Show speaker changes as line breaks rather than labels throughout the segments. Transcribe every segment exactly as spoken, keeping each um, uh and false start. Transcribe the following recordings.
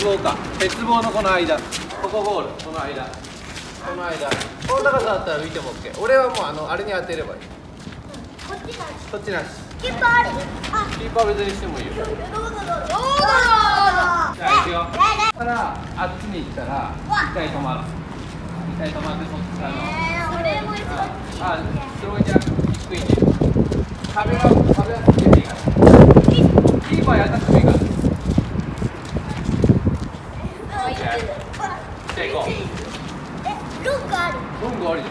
棒か。鉄棒のこの間。ここゴール。この間。この間。この高さだったら浮いても OK。俺はもうあのあれに当てればいい。
こっちなし。
こっちなし。
キーパーある。
キーパー別にしてもいいよ。
どうぞどうぞ。どうぞ。
じゃあ行くよ。たらあっちに行ったら一回止まる。一回止まってそっちあの。
えー、俺もそっち。
あ、それじゃ低いね。壁は壁はつけていいから。キーパーやったってもいいから。じゃあ行こう。
え、ロングある。
ロングありです。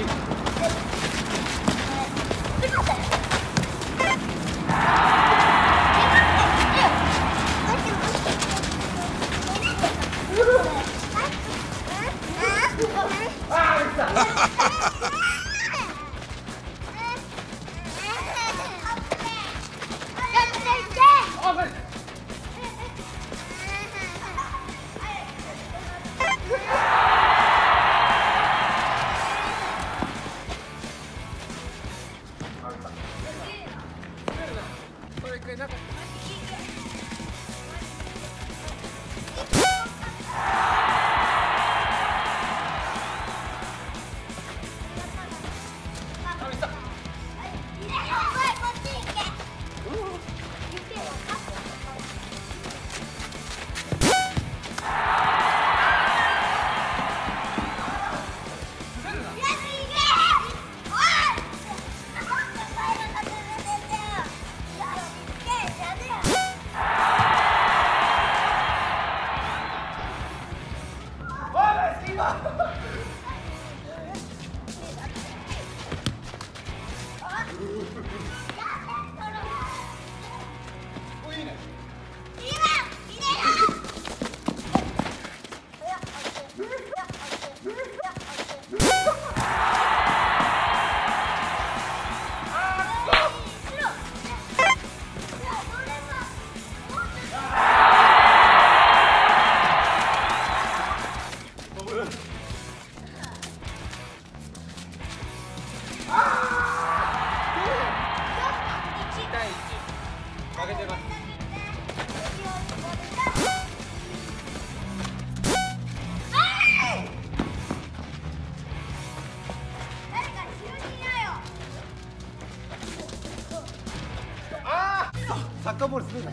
サッカーボールするんだ。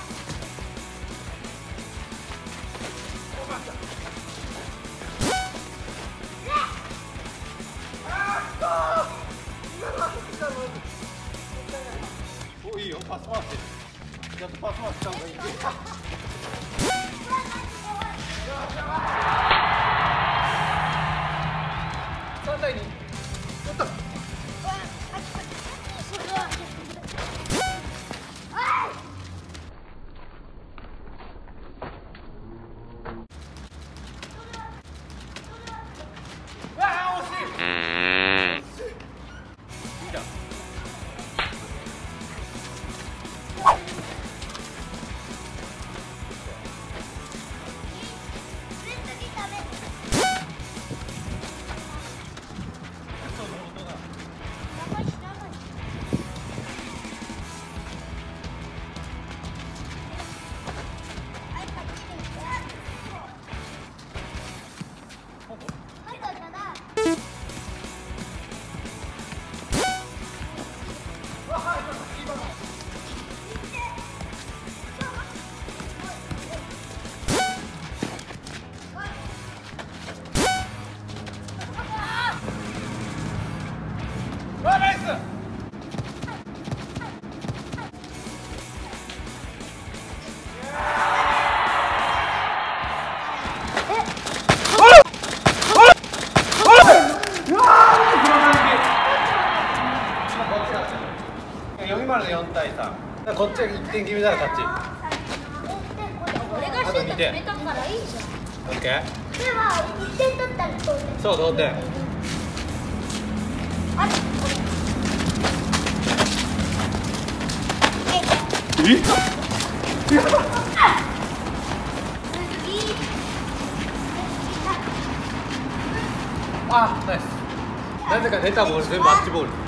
お、いいよ、パス回して。やっとパス回した方がいい。三対二。取った。よん対さん。こっちがいってん決めたら勝ち。
俺がシュート決めたからいいじゃん。
オッケー。
ではいってん取ったら同点。
そう、同点。
あれ
え？あ、ナイス。なぜか出たボール全部マッチボール。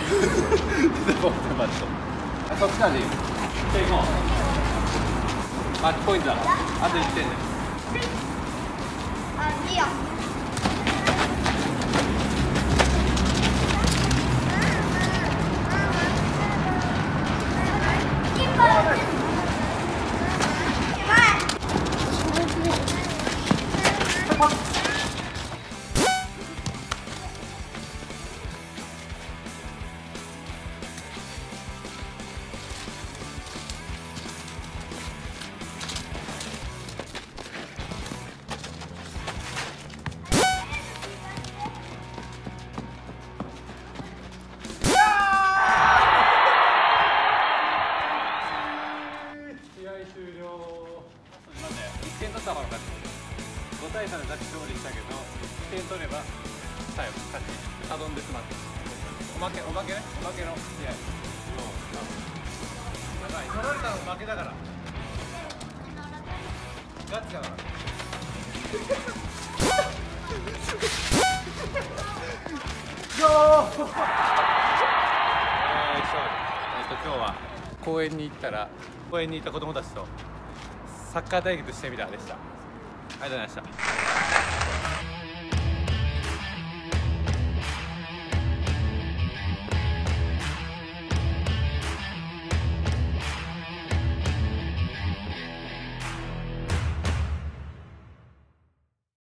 出たボール全部マッチボール。そっちからでいいよ。じゃあ行こう。 マッチポイントだからあといってんね。
あ、いいよ。
いってん取った方が勝ち。ごたいさんで勝ち勝利したけどいってん取れば最後勝ち。サドンデスマッチ。おまけおまけねおまけの試合。だから取られたの負けだからガチだから。よーえー、勝利。えっと今日は公園に行ったら公園にいた子供たちとサッカー対決してみたでした。ありがとうございました。